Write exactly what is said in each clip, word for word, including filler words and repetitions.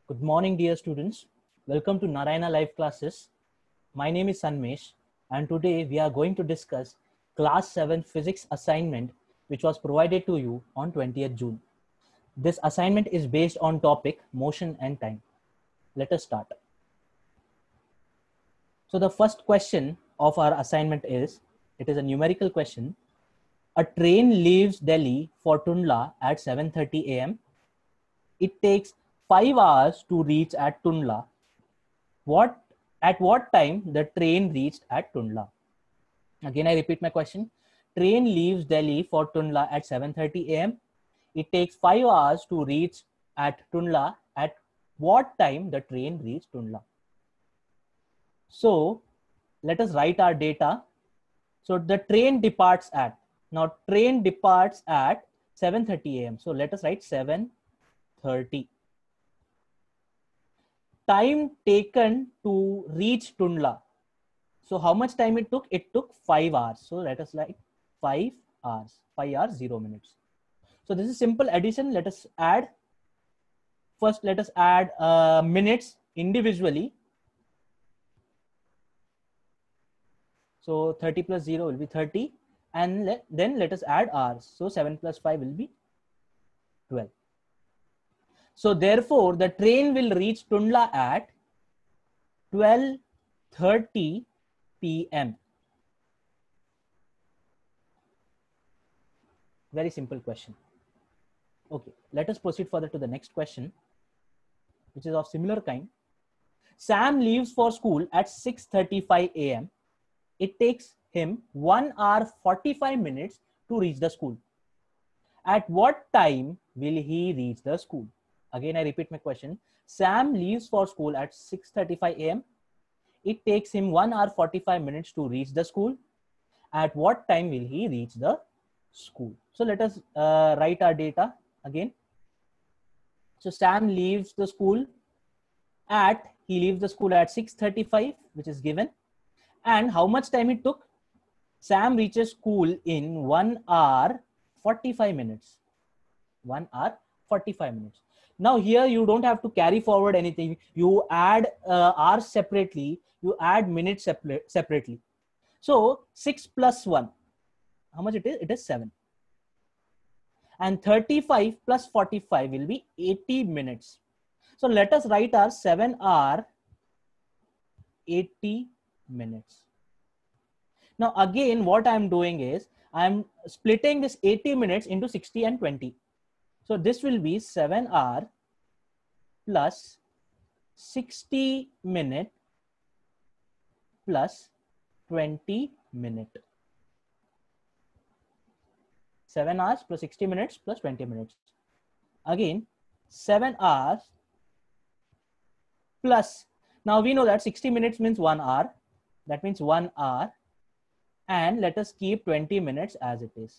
Good morning, dear students. Welcome to Narayana Live Classes. My name is Sanmesh, and today we are going to discuss Class seven Physics assignment, which was provided to you on twentieth June. This assignment is based on topic motion and time. Let us start. So the first question of our assignment is, it is a numerical question. A train leaves Delhi for Tundla at seven thirty a m It takes five hours to reach at Tundla. What at what time the train reached at Tundla? Again, I repeat my question. Train leaves Delhi for Tundla at seven thirty a m It takes five hours to reach at Tundla. At what time the train reached Tundla? So let us write our data. So the train departs at, now train departs at seven thirty a m So let us write seven thirty. Time taken to reach Tundla. So how much time it took? It took five hours. So let us write five hours, five hours, zero minutes. So this is simple addition. Let us add. First, let us add uh, minutes individually. So thirty plus zero will be thirty. And let, then let us add hours. So seven plus five will be twelve. So therefore, the train will reach Tundla at twelve thirty p m Very simple question. Okay, let us proceed further to the next question, which is of similar kind. Sam leaves for school at six thirty-five a m It takes him one hour forty-five minutes to reach the school. At what time will he reach the school? Again, I repeat my question. Sam leaves for school at six thirty-five a m It takes him one hour forty-five minutes to reach the school. At what time will he reach the school? So let us uh, write our data again. So Sam leaves the school at, he leaves the school at six thirty-five, which is given. And how much time it took? Sam reaches school in one hour forty-five minutes. one hour forty-five minutes. Now here you don't have to carry forward anything. You add uh, hours separately. You add minutes separate, separately. So six plus one, how much it is? It is seven. And thirty-five plus forty-five will be eighty minutes. So let us write our seven hour eighty minutes. Now again, what I'm doing is I'm splitting this eighty minutes into sixty and twenty. So this will be seven hour plus sixty minute plus twenty minute. seven hours plus sixty minutes plus twenty minutes. Again, seven hours plus, now we know that sixty minutes means one hour. That means one hour. And let us keep twenty minutes as it is.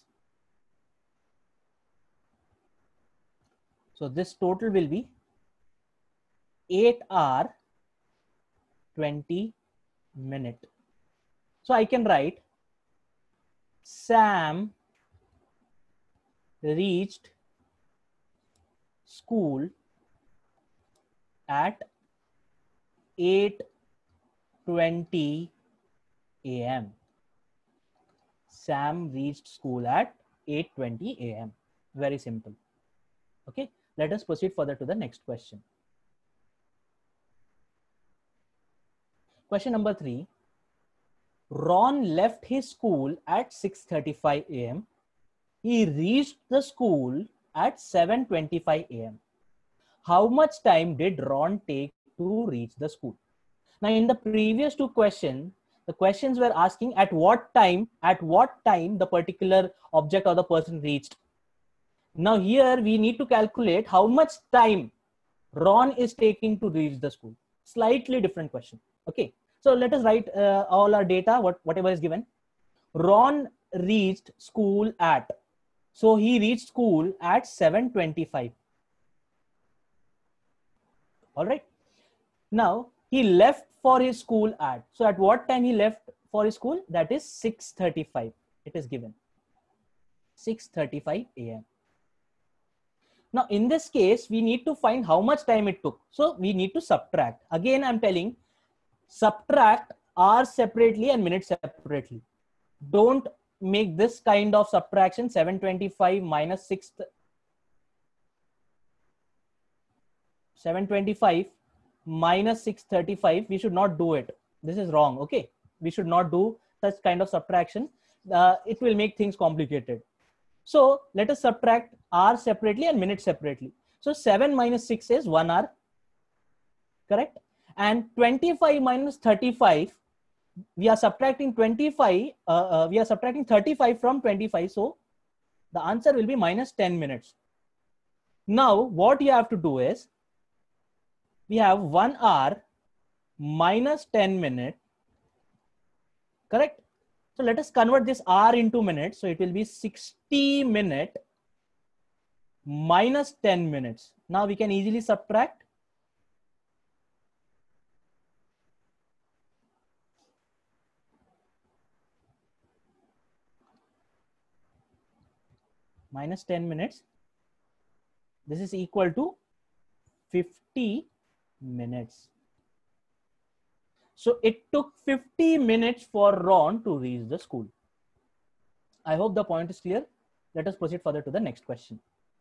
So this total will be eight hour twenty minute. So I can write Sam reached school at eight twenty a m Sam reached school at eight twenty a m Very simple. Okay, let us proceed further to the next question. Question number three. Ron left his school at six thirty-five a m He reached the school at seven twenty-five a m How much time did Ron take to reach the school? Now, in the previous two questions, the questions were asking at what time, at what time the particular object or the person reached. Now here we need to calculate how much time Ron is taking to reach the school. Slightly different question. Okay. So let us write uh, all our data, what, whatever is given. Ron reached school at, so he reached school at seven twenty-five. All right. Now he left for his school at, so at what time he left for his school? That is six thirty-five. It is given six thirty-five a m Now, in this case, we need to find how much time it took. So we need to subtract. Again, I'm telling, subtract hours separately and minutes separately. Don't make this kind of subtraction. Seven twenty-five minus six, seven twenty-five minus six thirty-five. We should not do it. This is wrong. Okay. We should not do such kind of subtraction. Uh, it will make things complicated. So let us subtract hours separately and minutes separately. So seven minus six is one hour. Correct. And twenty-five minus thirty-five, we are subtracting twenty-five, uh, uh, we are subtracting thirty-five from twenty-five. So the answer will be minus ten minutes. Now, what you have to do is, we have one hour minus ten minutes. Correct. So let us convert this hour into minutes. So it will be sixty minutes minus ten minutes. Now we can easily subtract. Minus ten minutes. This is equal to fifty minutes. So it took fifty minutes for Ron to reach the school. I hope the point is clear. Let us proceed further to the next question.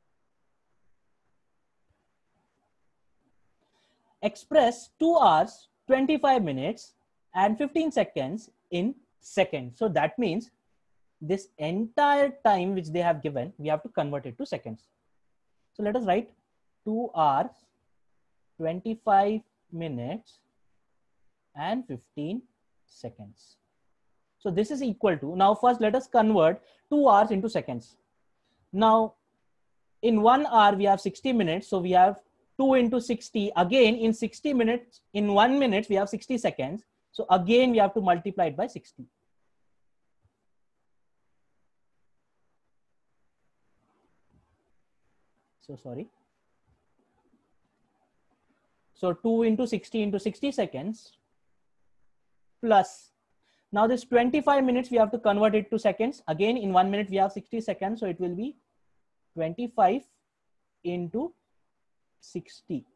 Express two hours, twenty-five minutes and fifteen seconds in seconds. So that means this entire time which they have given, we have to convert it to seconds. So let us write two hours, twenty-five minutes and fifteen seconds. So this is equal to, now first let us convert two hours into seconds. Now in one hour we have sixty minutes. So we have two into sixty. Again in sixty minutes, in one minute we have sixty seconds. So again we have to multiply it by sixty. So sorry. So two into sixty into sixty seconds plus, now this twenty-five minutes we have to convert it to seconds. Again in one minute we have sixty seconds. So it will be twenty-five into sixty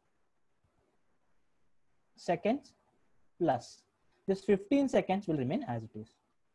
seconds plus this fifteen seconds will remain as it is.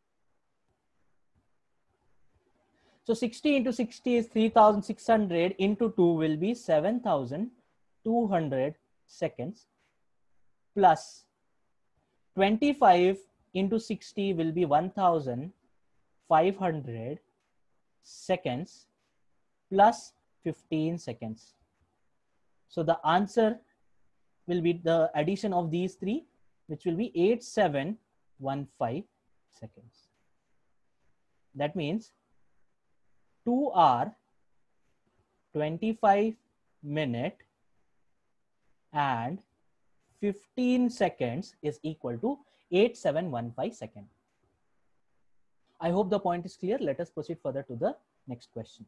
So sixty into sixty is three thousand six hundred, into two will be seven thousand two hundred seconds plus twenty-five into sixty will be one thousand five hundred seconds plus fifteen seconds. So the answer will be the addition of these three, which will be eight thousand seven hundred fifteen seconds. That means two hour, twenty-five minute and fifteen seconds is equal to eight thousand seven hundred fifteen seconds. I hope the point is clear. Let us proceed further to the next question.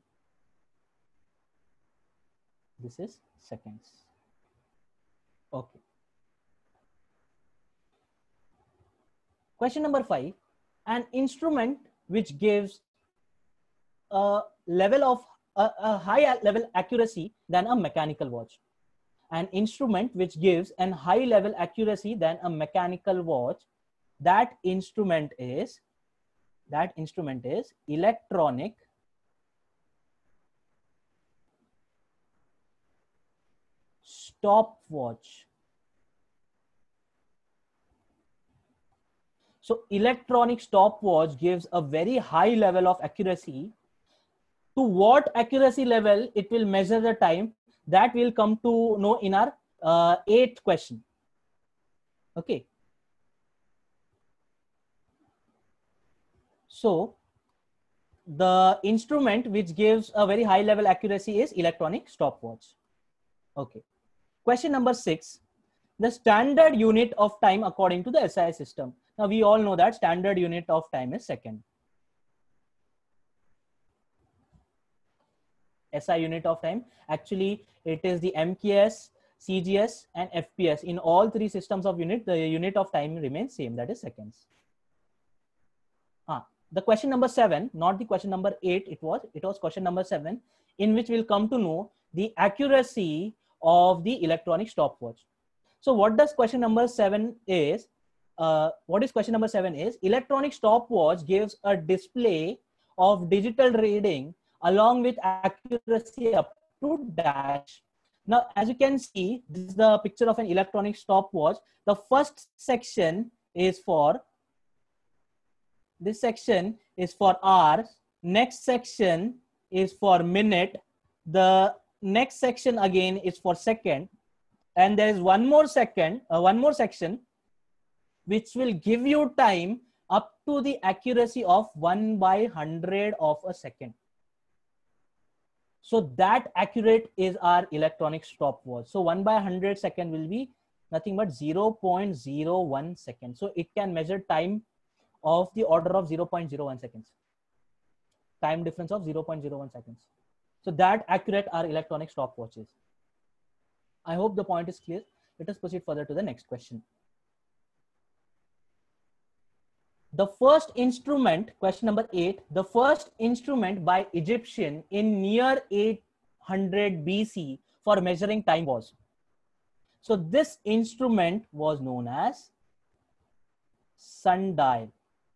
This is seconds. Okay. Question number five, an instrument which gives a level of a, a high level accuracy than a mechanical watch. An instrument which gives an high level accuracy than a mechanical watch. That instrument is, that instrument is electronic stopwatch. So electronic stopwatch gives a very high level of accuracy. To what accuracy level it will measure the time, that will come to know in our uh, eighth question. Okay. So the instrument which gives a very high level accuracy is electronic stopwatch. Okay. Question number six, the standard unit of time according to the S I system. Now we all know that standard unit of time is second. S I unit of time, actually it is the M K S, C G S and F P S. In all three systems of unit, the unit of time remains same, that is seconds. Ah, the question number seven, not the question number eight, it was, it was question number seven, in which we'll come to know the accuracy of the electronic stopwatch. So what does question number seven is? Uh, what is question number seven is, electronic stopwatch gives a display of digital reading along with accuracy up to dash. Now, as you can see, this is the picture of an electronic stopwatch. The first section is for, this section is for hours. Next section is for minute. The next section again is for second. And there is one more second, uh, one more section, which will give you time up to the accuracy of one by hundred of a second. So that accurate is our electronic stopwatch. So one by hundred second will be nothing but zero point zero one seconds. So it can measure time of the order of zero point zero one seconds. Time difference of zero point zero one seconds. So that accurate are electronic stopwatches. I hope the point is clear. Let us proceed further to the next question. The first instrument, question number eight, the first instrument by Egyptian in near eight hundred B C for measuring time was. So this instrument was known as sundial.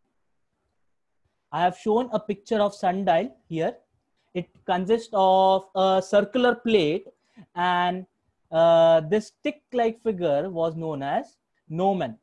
I have shown a picture of sundial here. It consists of a circular plate, and uh, this stick-like figure was known as gnomon.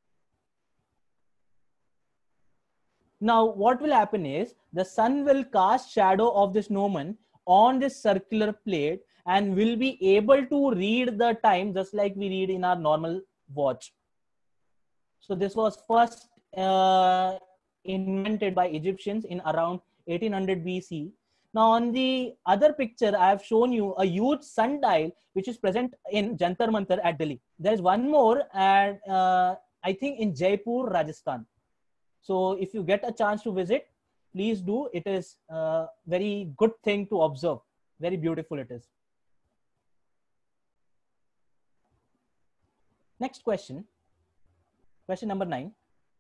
Now, what will happen is the sun will cast shadow of this gnomon on this circular plate and will be able to read the time just like we read in our normal watch. So this was first uh, invented by Egyptians in around eighteen hundred B C. Now on the other picture, I have shown you a huge sundial which is present in Jantar Mantar at Delhi. There is one more at, uh, I think in Jaipur, Rajasthan. So if you get a chance to visit, please do. It is a very good thing to observe. Very beautiful it is. Next question, question number nine.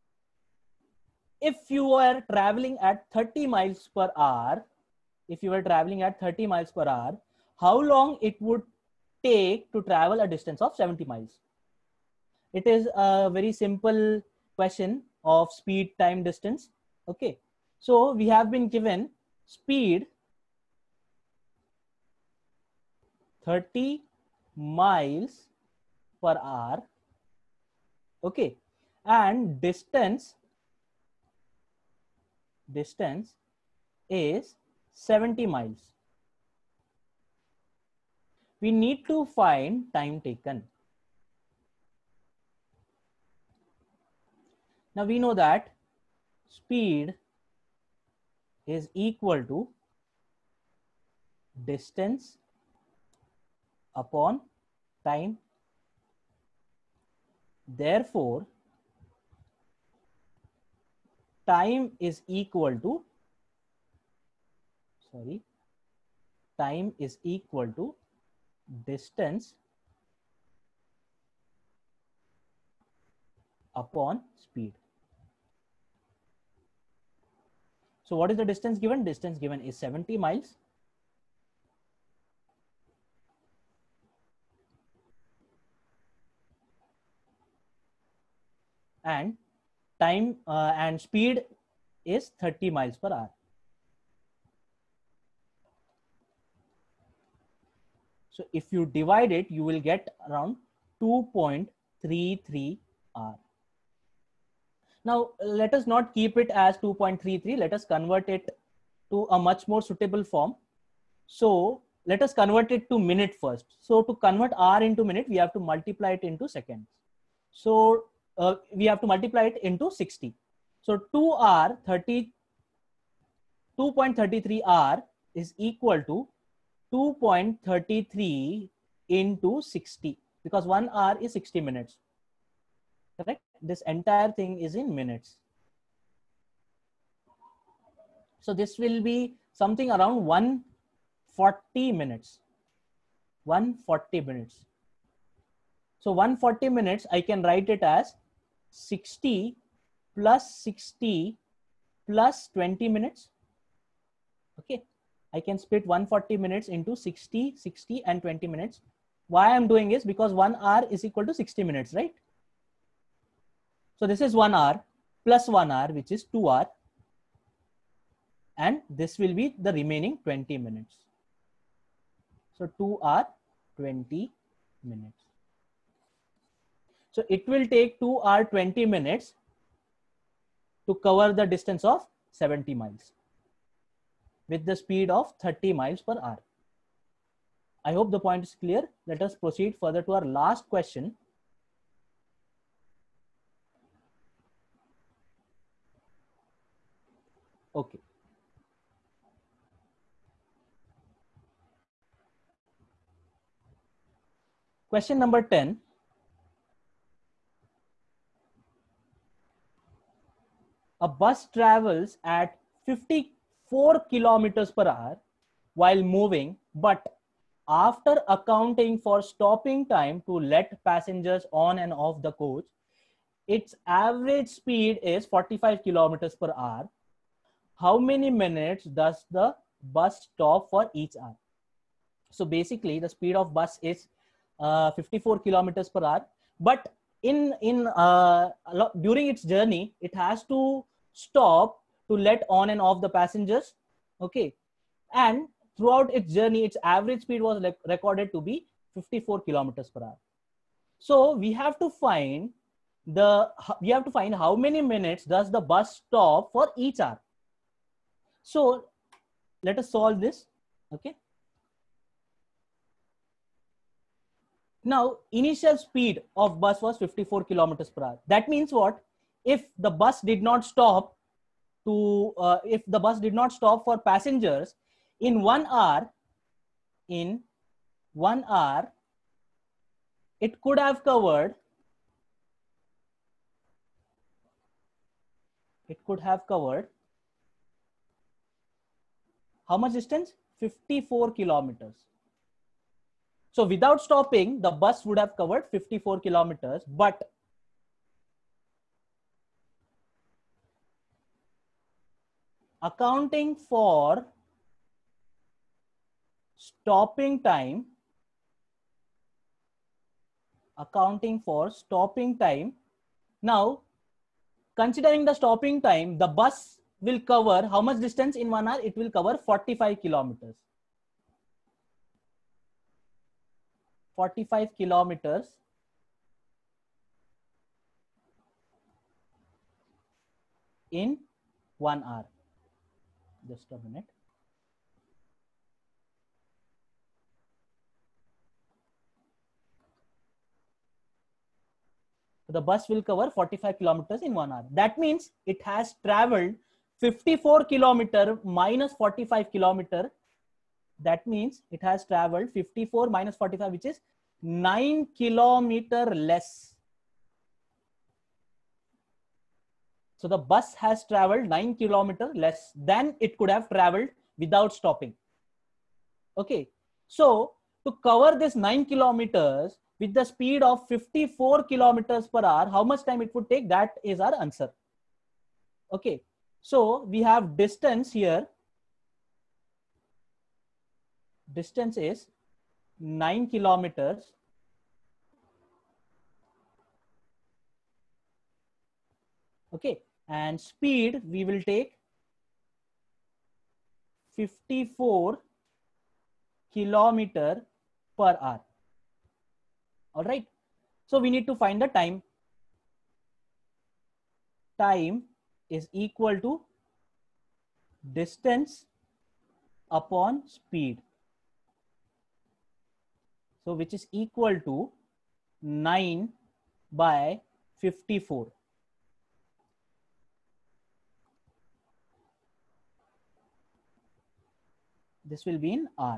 If you were traveling at thirty miles per hour, if you were traveling at thirty miles per hour, how long it would take to travel a distance of seventy miles? It is a very simple question of speed, time, distance. Okay, so we have been given speed thirty miles per hour. Okay, and distance distance is seventy miles. We need to find time taken. Now we know that speed is equal to distance upon time. Therefore, time is equal to, sorry, time is equal to distance upon speed. So what is the distance given? Distance given is seventy miles. And time uh, and speed is thirty miles per hour. So if you divide it, you will get around two point three three hours. Now, let us not keep it as two point three three. Let us convert it to a much more suitable form. So let us convert it to minute first. So to convert hour into minute, we have to multiply it into seconds. So uh, we have to multiply it into sixty. So two hour thirty, two point three three hour is equal to two point three three into sixty, because one hour is sixty minutes. Correct? This entire thing is in minutes. So this will be something around one hundred forty minutes. one hundred forty minutes. So one hundred forty minutes, I can write it as sixty plus sixty plus twenty minutes. Okay. I can split one hundred forty minutes into sixty, sixty and twenty minutes. Why I'm doing is because one hour is equal to sixty minutes, right? So this is one hour plus one hour, which is two hour. And this will be the remaining twenty minutes. So two hour, twenty minutes. So it will take two hour, twenty minutes to cover the distance of seventy miles with the speed of thirty miles per hour. I hope the point is clear. Let us proceed further to our last question. Okay. Question number ten. A bus travels at fifty-four kilometers per hour while moving, but after accounting for stopping time to let passengers on and off the coach, its average speed is forty-five kilometers per hour. How many minutes does the bus stop for each hour? So basically the speed of bus is uh, fifty-four kilometers per hour, but in in uh, during its journey it has to stop to let on and off the passengers. Okay, and throughout its journey its average speed was recorded to be fifty-four kilometers per hour. So we have to find the we have to find how many minutes does the bus stop for each hour. So let us solve this. Okay, now initial speed of bus was fifty-four kilometers per hour. That means what? If the bus did not stop to uh, if the bus did not stop for passengers in one hour, in one hour it could have covered it could have covered how much distance? fifty-four kilometers. So without stopping, the bus would have covered fifty-four kilometers, but accounting for stopping time, accounting for stopping time. Now, considering the stopping time, the bus will cover how much distance in one hour? It will cover forty-five kilometers. forty-five kilometers in one hour. Just a minute. So the bus will cover forty-five kilometers in one hour. That means it has traveled fifty-four kilometer minus forty-five kilometer. That means it has traveled fifty-four minus forty-five, which is nine kilometer less. So the bus has traveled nine kilometer less than it could have traveled without stopping. Okay. So to cover this nine kilometers with the speed of fifty-four kilometers per hour, how much time it would take? That is our answer. Okay. So we have distance here. Distance is nine kilometers. Okay. And speed we will take fifty-four kilometer per hour. All right. So we need to find the time. Time is equal to distance upon speed. So which is equal to nine by fifty-four. This will be in R.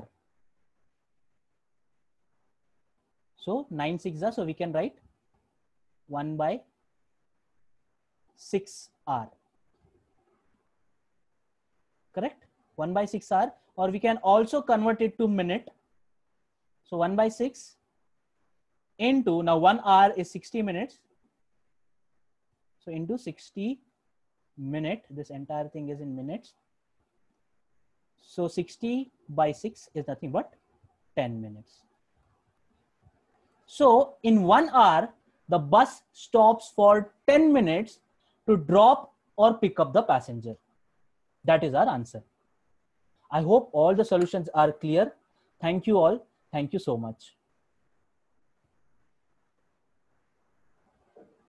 So nine six are, so we can write one by six R. Correct? one by six R, or we can also convert it to minute. So one by six into, now one hour is sixty minutes. So into sixty minute, this entire thing is in minutes. So sixty by six is nothing but ten minutes. So in one hour, the bus stops for ten minutes to drop or pick up the passenger. That is our answer. I hope all the solutions are clear. Thank you all. Thank you so much.